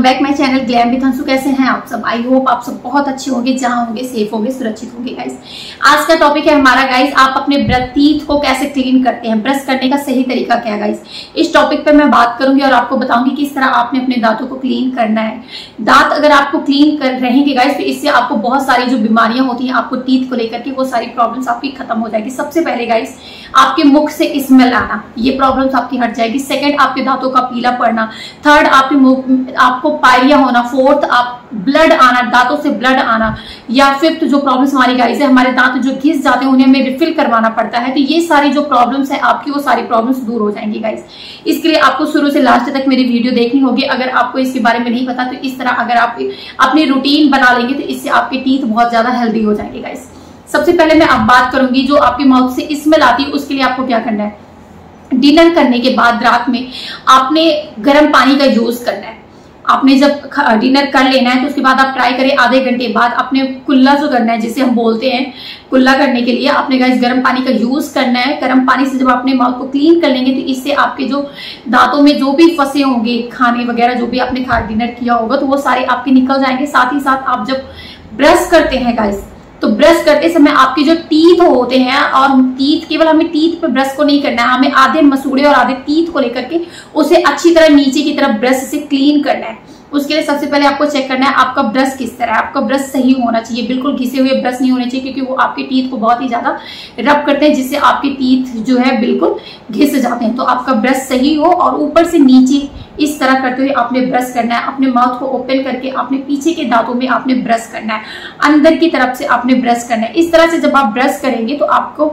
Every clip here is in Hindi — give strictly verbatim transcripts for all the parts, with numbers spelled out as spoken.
Back my channel glam with Anshu. कैसे हैं आप सब? आई होप आप सब बहुत अच्छे होंगे, जहां होंगे सेफ होंगे, सुरक्षित होंगे। गाइस आज का टॉपिक है हमारा गाइस, आप अपने टीथ को कैसे क्लीन करते हैं, ब्रश करने का सही तरीका क्या है। गाइस इस टॉपिक पे मैं बात करूंगी और आपको बताऊंगी किस तरह आपने अपने दांतों को क्लीन करना है। दांत अगर आपको क्लीन कर रहेंगे गाइस, तो इससे आपको बहुत सारी जो बीमारियां होती हैं आपको टीथ को लेकर के, वो सारी प्रॉब्लम्स आपकी खत्म हो जाएगी। सबसे पहले गाइस आपके मुख से स्मेल आना, ये प्रॉब्लम्स आपकी हट जाएगी। सेकंड आपके दांतों का पीला पड़ना। थर्ड आपके मुंह आपको पायरिया होना। फोर्थ आप ब्लड आना, दांतों से ब्लड आना। या फिफ्थ जो प्रॉब्लम्स हमारी गाइस है, हमारे दांत जो घिस जाते हैं उन्हें हमें रिफिल करवाना पड़ता है। तो ये सारी जो प्रॉब्लम्स है आपकी, वो सारी प्रॉब्लम्स दूर हो जाएंगी गाइस। इसके लिए आपको शुरू से लास्ट तक मेरी वीडियो देखनी होगी। अगर आपको इसके बारे में नहीं पता तो इस तरह अगर आप अपनी रूटीन बना लेंगे तो इससे आपके टीथ बहुत ज्यादा हेल्दी हो जाएंगे गाइस। सबसे पहले मैं अब बात करूंगी जो आपकी माउथ से स्मेल आती है, उसके लिए आपको क्या करना है। डिनर करने के बाद रात में आपने गर्म पानी का यूज करना है। आपने जब डिनर कर लेना है तो उसके बाद आप ट्राई करें आधे घंटे बाद अपने कुल्ला जो करना है, जिसे हम बोलते हैं कुल्ला करने के लिए आपने गाइस गर्म पानी का यूज करना है। गर्म पानी से जब अपने माउथ को क्लीन कर लेंगे तो इससे आपके जो दांतों में जो भी फंसे होंगे खाने वगैरह, जो भी आपने खा डिनर किया होगा, तो वो सारे आपके निकल जाएंगे। साथ ही साथ आप जब ब्रश करते हैं गाइस, तो ब्रश करते समय आपके जो टीथ होते हैं, और टीथ केवल हमें टीथ पे ब्रश को नहीं करना है, हमें आधे मसूड़े और आधे टीथ को लेकर के उसे अच्छी तरह नीचे की तरफ ब्रश से क्लीन करना है। उसके लिए सबसे पहले आपको चेक करना है आपका ब्रश किस तरह है। आपका ब्रश सही होना चाहिए, बिल्कुल घिसे हुए ब्रश नहीं होने चाहिए, क्योंकि वो आपके टीथ को बहुत ही ज्यादा रब करते हैं, जिससे आपके टीथ जो है बिल्कुल घिस जाते हैं। तो आपका ब्रश सही हो और ऊपर से नीचे इस तरह करते हुए आपने ब्रश करना है। अपने माउथ को ओपन करके आपने पीछे के दांतों में आपने ब्रश करना है, अंदर की तरफ से आपने ब्रश करना है। इस तरह से जब आप ब्रश करेंगे तो आपको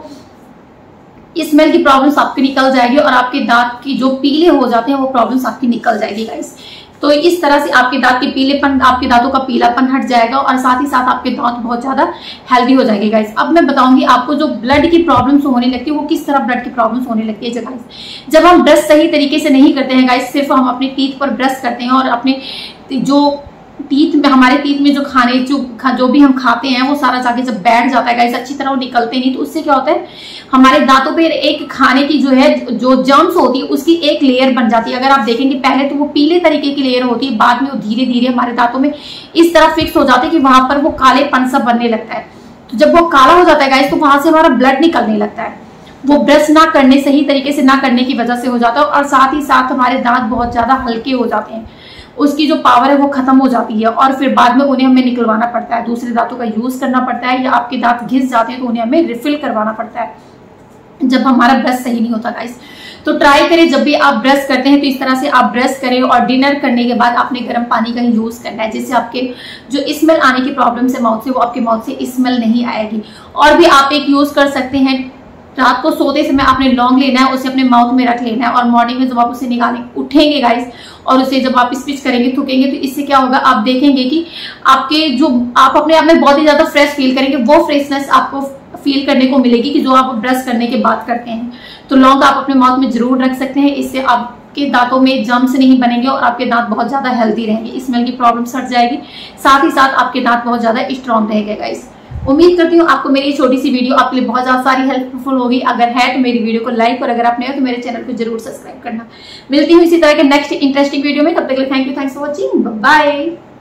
स्मेल की प्रॉब्लम्स आपकी निकल जाएगी और आपके दांत की जो पीले हो जाते हैं वो प्रॉब्लम्स आपकी निकल जाएगी गाइस। तो इस तरह से आपके दांत के पीलेपन, आपके दांतों का पीलापन हट जाएगा और साथ ही साथ आपके दांत बहुत ज्यादा हेल्दी हो जाएंगे गाइस। अब मैं बताऊंगी आपको जो ब्लड की प्रॉब्लम्स होने लगती है वो किस तरह ब्लड की प्रॉब्लम्स होने लगती है गाइस। जब हम ब्रश सही तरीके से नहीं करते हैं गाइस, सिर्फ हम अपने टीथ पर ब्रश करते हैं और अपने जो टीथ में, हमारे टीथ में जो खाने जो जो भी हम खाते हैं वो सारा जाके जब बैठ जाता है गाइस, अच्छी तरह वो निकलते नहीं, तो उससे क्या होता है हमारे दांतों पे एक खाने की जो है जो जर्म्स होती है उसकी एक लेयर बन जाती है। अगर आप देखेंगे पहले तो वो पीले तरीके की लेयर होती है, बाद में वो धीरे धीरे हमारे दांतों में इस तरह फिक्स हो जाते हैं कि वहां पर वो कालेपन सा बनने लगता है। तो जब वो काला हो जाता है गाइस, तो वहां से हमारा ब्लड निकलने लगता है। वो ब्रश ना करने, सही तरीके से ना करने की वजह से हो जाता है। और साथ ही साथ हमारे दांत बहुत ज्यादा हल्के हो जाते हैं, उसकी जो पावर है वो खत्म हो जाती है और फिर बाद में उन्हें हमें निकलवाना पड़ता है, दूसरे दांतों का यूज करना पड़ता है, या आपके दांत घिस जाते हैं तो उन्हें हमें रिफिल करवाना पड़ता है जब हमारा ब्रश सही नहीं होता गाइस। तो ट्राई करें जब भी आप ब्रश करते हैं तो इस तरह से आप ब्रश करें और डिनर करने के बाद आपने गर्म पानी का यूज करना है, जिससे आपके जो स्मेल आने की प्रॉब्लम है माउथ से, वो आपके माउथ से स्मेल नहीं आएगी। और भी आप एक यूज कर सकते हैं, रात को सोते समय आपने लौंग लेना है, उसे अपने माउथ में रख लेना है और मॉर्निंग में जब आप उसे निकालें उठेंगे गाइस और उसे जब आप स्पिच करेंगे, थूकेंगे, तो इससे क्या होगा आप देखेंगे कि आपके जो आप अपने आप में बहुत ही ज्यादा फ्रेश फील करेंगे। वो फ्रेशनेस आपको फील करने को मिलेगी कि जो आप ब्रश करने के बाद करते हैं। तो लौंग आप अपने माउथ में जरूर रख सकते हैं, इससे आपके दांतों में जर्म्स नहीं बनेंगे और आपके दांत बहुत ज्यादा हेल्दी रहेंगे, स्मेल की प्रॉब्लम हट जाएगी। साथ ही साथ आपके दांत बहुत ज्यादा स्ट्रॉन्ग रहेंगे गाइस। उम्मीद करती हूँ आपको मेरी छोटी सी वीडियो आपके लिए बहुत ज्यादा सारी हेल्पफुल होगी। अगर है तो मेरी वीडियो को लाइक, और अगर आप नए हो तो मेरे चैनल को जरूर सब्सक्राइब करना। मिलती हूँ इसी तरह के नेक्स्ट इंटरेस्टिंग वीडियो में, तब तक के लिए thank you, thanks for watching, bye.